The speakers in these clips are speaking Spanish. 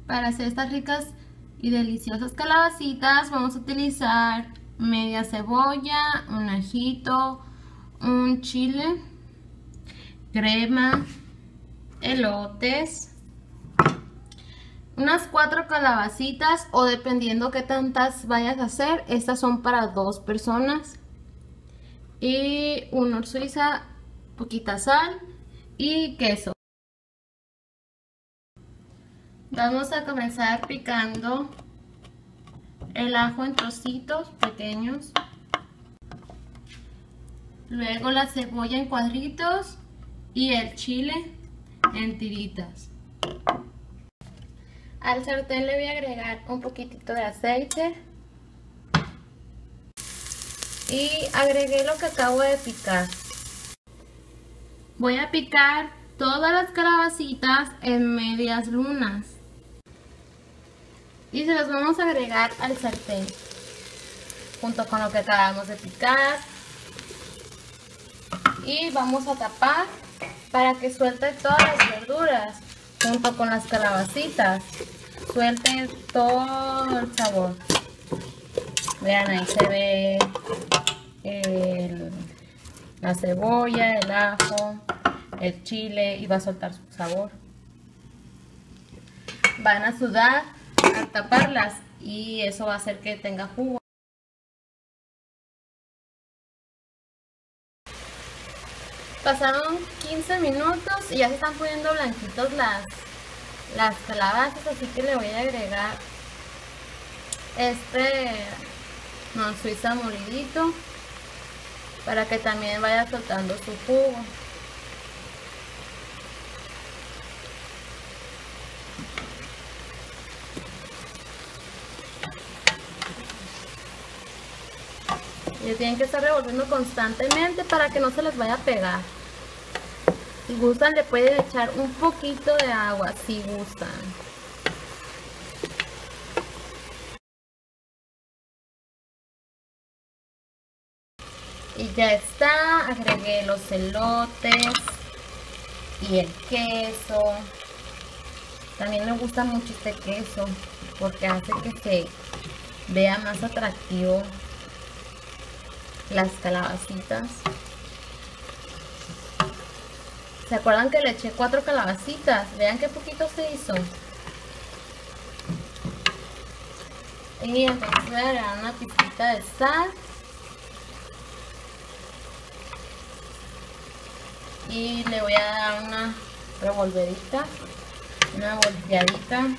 Para hacer estas ricas y deliciosas calabacitas vamos a utilizar media cebolla, un ajito, un chile, crema, elotes, unas 4 calabacitas o dependiendo qué tantas vayas a hacer, estas son para 2 personas, y una suiza, poquita sal y queso. Vamos a comenzar picando el ajo en trocitos pequeños, luego la cebolla en cuadritos y el chile en tiritas. Al sartén le voy a agregar un poquitito de aceite y agregué lo que acabo de picar. Voy a picar todas las calabacitas en medias lunas y se las vamos a agregar al sartén junto con lo que acabamos de picar, y vamos a tapar para que suelte todas las verduras junto con las calabacitas, suelte todo el sabor. Vean, ahí se ve la cebolla, el ajo, el chile, y va a soltar su sabor. Van a sudar al taparlas y eso va a hacer que tenga jugo. Pasaron 15 minutos y ya se están poniendo blanquitos las calabazas, así que le voy a agregar no, suiza molidito para que también vaya soltando su jugo. Y tienen que estar revolviendo constantemente para que no se les vaya a pegar. Si gustan le pueden echar un poquito de agua, si gustan. Y ya está, agregué los elotes y el queso. También me gusta mucho este queso porque hace que se vea más atractivo las calabacitas. ¿Se acuerdan que le eché 4 calabacitas? Vean qué poquito se hizo. Y entonces voy a agregar una pizquita de sal. Y le voy a dar una revolvedita, una volteadita.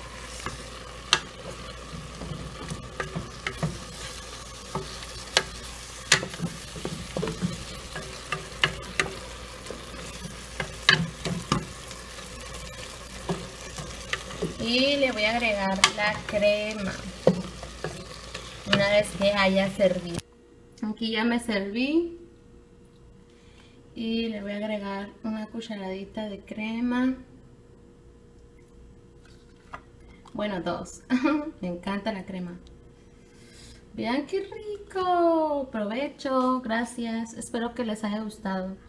Y le voy a agregar la crema una vez que haya servido. Aquí ya me serví y le voy a agregar una cucharadita de crema. Bueno, 2. Me encanta la crema. Vean qué rico. Provecho. Gracias. Espero que les haya gustado.